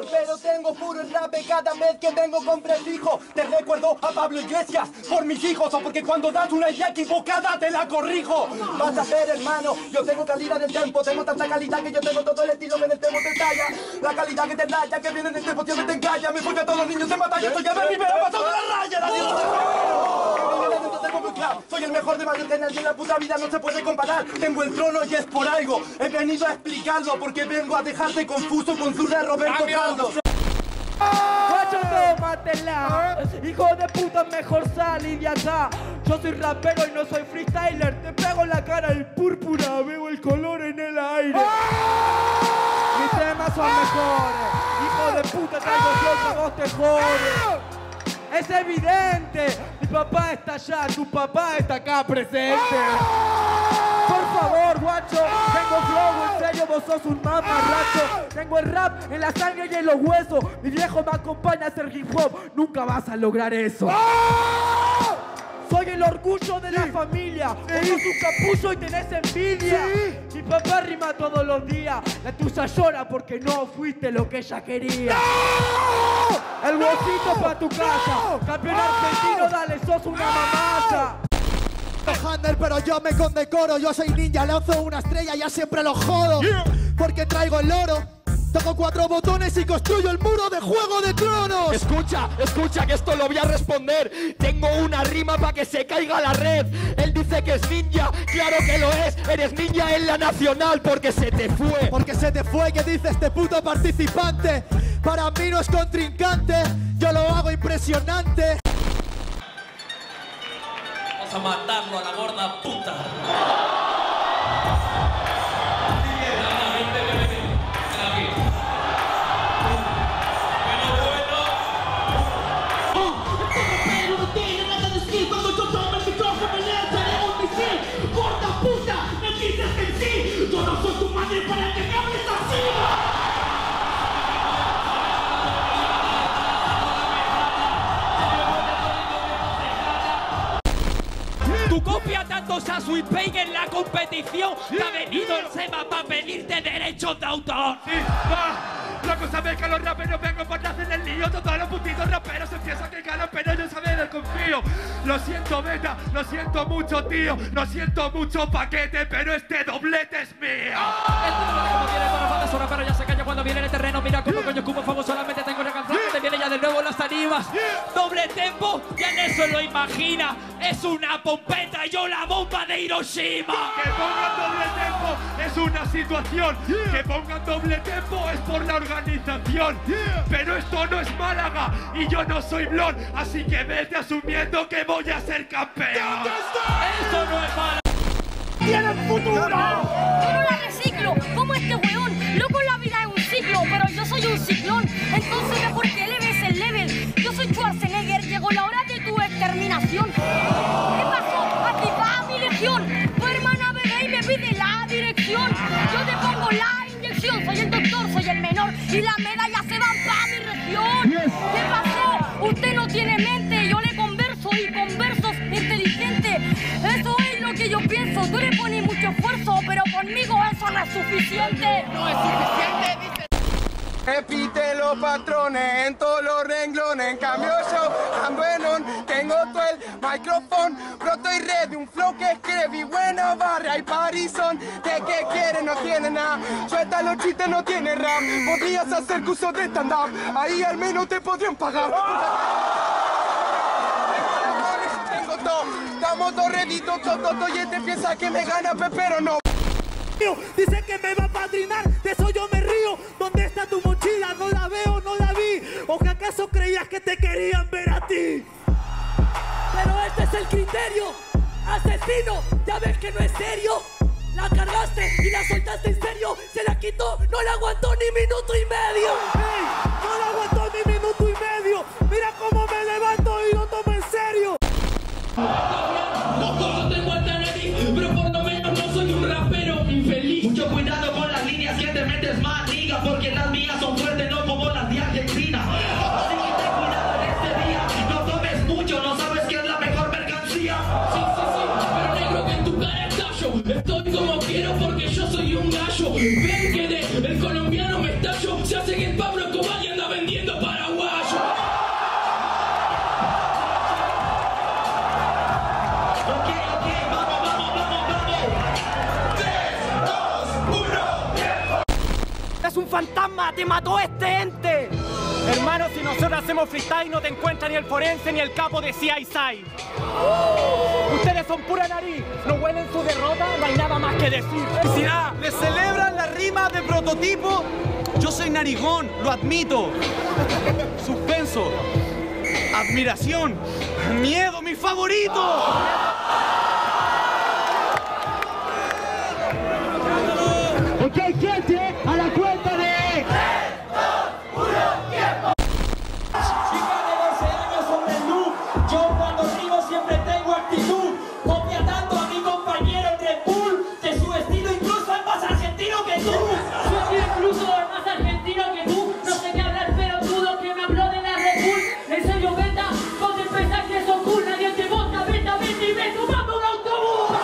humor, pero tengo puro enrape cada vez que vengo con prefijo. Te recuerdo a Pablo Iglesias por mis hijos, o porque cuando das una idea equivocada te la corrijo. Vas a ver, hermano, yo tengo calidad del tempo, tengo tanta calidad que yo tengo todo el estilo que en el tempo te talla. La calidad que te raya, que viene del tempo siempre te encalla. Me porque a todos los niños en batalla, soy el Berry, pero paso de la raya. Soy el mejor de Madrid, que nadie en la puta vida no se puede comparar. Tengo el trono y es por algo. He venido a explicarlo porque vengo a dejarte confuso con su de Roberto Carlos. Guacho, tómatela. Hijo de puta, mejor salí de acá. Yo soy rapero y no soy freestyler. Te pego en la cara el púrpura, veo el color en el aire. Mis temas son mejores. Hijo de puta, traigo yo que vos te jodes. Es evidente, mi papá está allá, tu papá está acá presente. Por favor, guacho, tengo flow, en serio, vos sos un mamarracho. Tengo el rap en la sangre y en los huesos. Mi viejo me acompaña a hacer hip hop, nunca vas a lograr eso. Soy el orgullo de la familia. Vos sos un capullo y tenés envidia. Mi papá rima todos los días. La tuya llora porque no fuiste lo que ella quería. El huesito pa' tu casa. Campeón argentino, dale, sos una mamasa. Handel, pero yo me condecoro. Yo soy ninja, lanzo una estrella, ya siempre lo jodo. Porque traigo el oro. Toco 4 botones y construyo el muro de Juego de Tronos. Escucha, escucha que esto lo voy a responder. Tengo una rima pa' que se caiga la red. Él dice que es ninja, claro que lo es. Eres ninja en la nacional porque se te fue. Porque se te fue, que dice este puto participante. Para mí no es contrincante, yo lo hago impresionante. Vamos a matarlo a la gorda puta. Tu copia tanto Sasu y Payne en la competición que ha venido el SEMA para pedirte derechos de autor. Sí, la cosa es que los raperos vengo por hacer el lío. Todos los putitos raperos se piensan que ganan, pero yo saben el confío. Lo siento, beta, lo siento mucho, tío. Lo siento mucho, paquete, pero este doblete es mío. Como viene con la banda pero ya se calla cuando viene en el terreno. Mira cómo coño como famoso, solamente tengo una canción que te viene ya de nuevo las tarimas. Doble tempo, ya en eso lo imagina. Es una pompeta y yo la bomba de Hiroshima. Que pongan doble tempo es una situación. Que pongan doble tempo es por la organización. Pero esto no es Málaga y yo no soy blon. Así que vete asumiendo que voy a ser campeón. Eso no es Málaga. ¡Tienen futuro! Yo no la reciclo, como este weón. Loco, la vida es un ciclo, pero yo soy un ciclón. Entonces mejor que eleves el level. Yo soy Schwarzenegger, llegó la hora de tu exterminación. ¿Qué pasó? Activa mi legión. Tu hermana bebé y me pide la dirección. Yo te pongo la inyección. Soy el doctor, soy el menor y las medallas se van pa' mi región. ¿Qué pasó? Usted no tiene mente. Yo le converso y con versos inteligentes. Eso es lo que yo pienso. Tú le pones mucho esfuerzo, pero conmigo eso no es suficiente. No es suficiente, dice. Repite los patrones en todos los renglones. En cambio yo ando en on. Tengo todo el micrófono. Broto y red de un flow que escribí. Buena barra y parizón. ¿De qué quieres? No tiene nada. Suelta los chistes, no tiene rap. Podrías hacer cursos de stand-up. Ahí al menos te podrían pagar. Tengo todo. Estamos dos reditos. Todo y este piensa que me gana, pero no. Dice que me va a padrinar, de eso yo me río. ¿Dónde está tu mochila? No la veo, no la vi. ¿O que acaso creías que te querían ver a ti? Pero este es el criterio. Asesino, ya ves que no es serio. La cargaste y la soltaste en serio. Se la quitó, no la aguantó ni minuto y medio. ¡Hey! No la aguantó ni minuto y medio. Mira cómo me levanto y lo tomo en serio. No todos te encuentran en mí, pero por lo menos no soy un rapero infeliz. Mucho cuidado con las líneas que te metes más, liga, porque las mías son fuertes, no como las de Argentina. Así que ten cuidado en este día, no tomes mucho, no sabes qué es la mejor mercancía. Sí, pero negro que en tu cara estallo. Estoy como quiero porque yo soy un gallo. Ven que el colombiano me estallo, se hace que el Pablo fantasma, te mató este ente. Hermano, si nosotros hacemos freestyle no te encuentra ni el forense ni el capo de CSI. Ustedes son pura nariz, no huelen su derrota, no hay nada más que decir. Felicidad, ¿le celebran la rima de prototipo? Yo soy narigón, lo admito. Suspenso, admiración, miedo, mi favorito. Ok, gente, a la cuenta de... Yo cuando rimo siempre tengo actitud. Copia tanto a mi compañero Red Bull. De su estilo incluso es más argentino que tú. Yo incluso es más argentino que tú. No sé qué hablar, pero dudo que me habló de la Red Bull. En serio, venta, ¿dónde pensás que sos cool? Nadie te vota, venta, venta y ven tomando un autobús.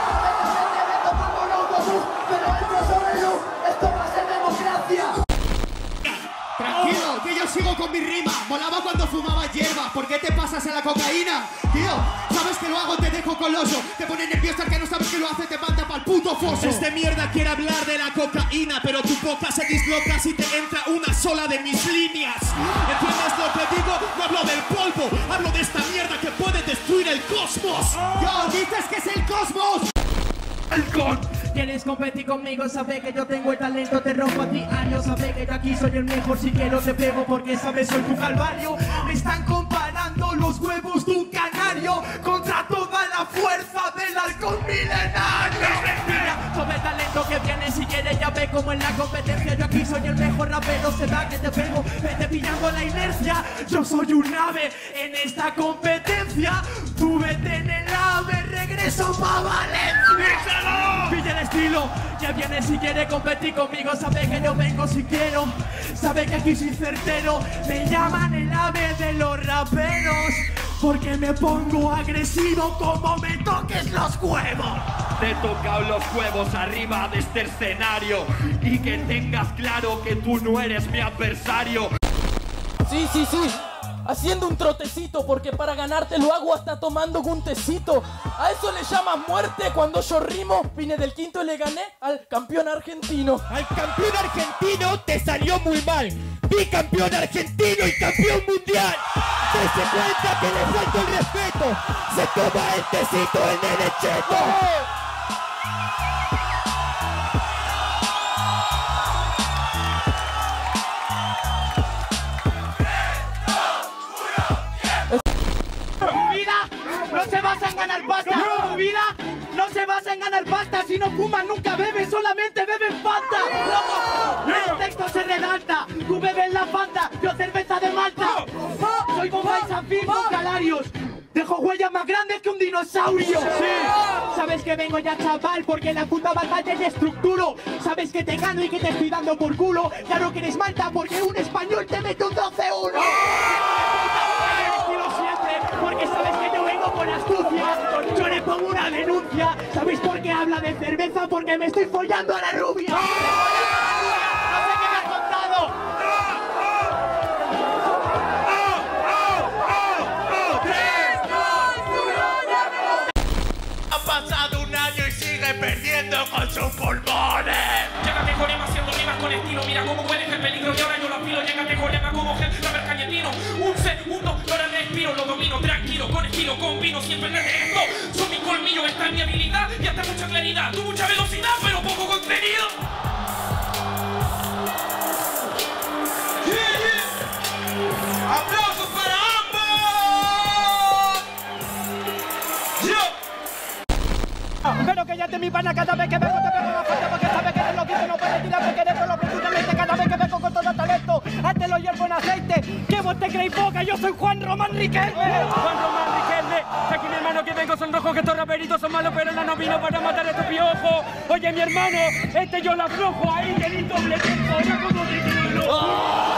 Pero esto sobre luz, esto va a ser democracia. Tranquilo, que yo sigo con mi rima. Molaba cuando fumaba hierba. ¿Por qué te pasas a la cocaína? Tío, sabes que lo hago, te dejo coloso. Te pone nervioso al que no sabes que lo hace, te manda pa'l puto foso. Este mierda quiere hablar de la cocaína, pero tu boca se disloca si te entra una sola de mis líneas. ¿Entiendes lo que digo? No hablo del polvo, hablo de esta mierda que puede destruir el cosmos. Yo, dices que es el cosmos. ¿Quieres competir conmigo? Sabe que yo tengo el talento, te rompo a diario. Sabe que yo aquí soy el mejor, si quiero te pego porque sabes soy tu calvario. Me están comparando los huevos de un canario contra toda la fuerza del halcón milenario. Mira, sobre el talento que viene, si quieres ya ve como en la competencia. Yo aquí soy el mejor rapero, se da que te pego, vete pillando la inercia. Yo soy un ave en esta competencia, tú vete en el ave, regreso pa' Valencia. Pilla el estilo, ya viene si quiere competir conmigo. Sabe que yo vengo si quiero, sabe que aquí soy certero. Me llaman el ave de los raperos porque me pongo agresivo como me toques los huevos. Te he tocado los huevos arriba de este escenario y que tengas claro que tú no eres mi adversario. Sí, haciendo un trotecito, porque para ganarte lo hago hasta tomando un tecito. A eso le llamas muerte cuando yo rimo. Vine del quinto y le gané al campeón argentino. Al campeón argentino te salió muy mal. Bicampeón argentino y campeón mundial. Dese cuenta que le falta el respeto. Se toma el tecito en el cheto. No se basa en ganar pasta. Tu vida no se basa en ganar pasta. Si no fumas nunca bebes, solamente bebes Fanta. Loco, el texto se redacta. Tú bebes la Fanta, yo cerveza de Malta. Soy Bombay Zafir con calarios. Dejo huellas más grandes que un dinosaurio. Sabes que vengo ya, chaval, porque la puta batalla es de estructuro. Sabes que te gano y que te estoy dando por culo. Claro que eres Malta porque un español te mete un 12-1. Porque sabes que yo vengo con astucia. Yo le pongo una denuncia. ¿Sabéis por qué habla de cerveza? Porque me estoy follando a la rubia. No sé qué me has contado. Ha pasado un año y sigue perdiendo con sus pulmones. Llegate Jorema haciendo rimas con estilo. Mira cómo hueles el peligro y ahora yo lo afilo. Llegate Jorema como rapper cañetino. Un segundo, yo ahora respiro, lo domino tranquilo, con estilo, con vino, siempre le de esto. Son mis colmillos, esta es mi habilidad y hasta mucha claridad. Tú mucha velocidad, pero poco contenido. ¡Aplausos para ambos! Pero que ya te mi pana cada vez que vengo te pego la falta porque sabes que eres loquito, no puedes tirar porque dentro lo precisamente cada vez que vengo con todo talento. Hazte lo hiervo en aceite, que vos te creéis poca, yo soy Juan Román Riquelme. Juan Román Riquelme, aquí mi hermano que vengo son rojos, que estos raperitos son malos, pero él no vino para matar a tu piojo. Oye mi hermano, yo la aflojo ahí, el doble tiempo, ahora como te quiero.